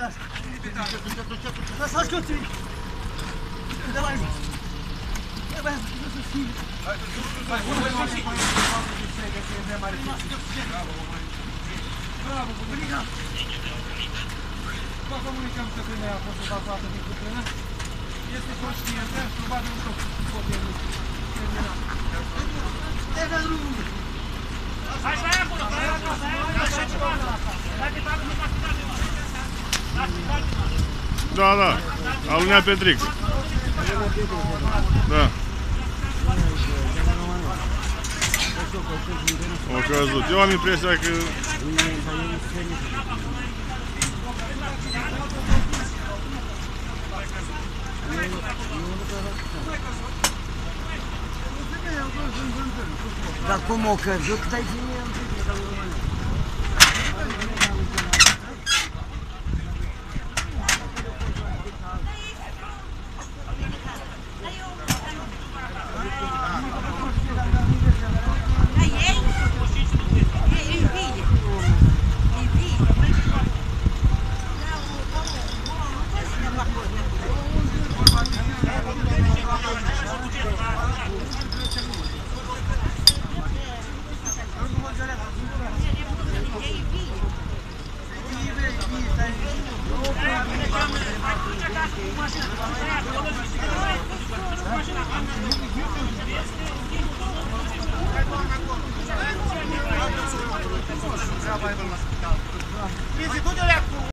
Lăsați-o ții! De la jos! Trebuie să schimbi! Bravo, bubunica! Vă comunicăm că femeia a fost evacuată din cuprină. Este conștientă, probabil că pot termina. Termină drumul! Hai, stai acolo, stai acolo, stai acolo! Stai pe tagul, nu faci tagul! Da, da, alunea Petric. Da. O căzut. Eu am impresia că... Dar cum o căzut, stai și mie un pic. Institutul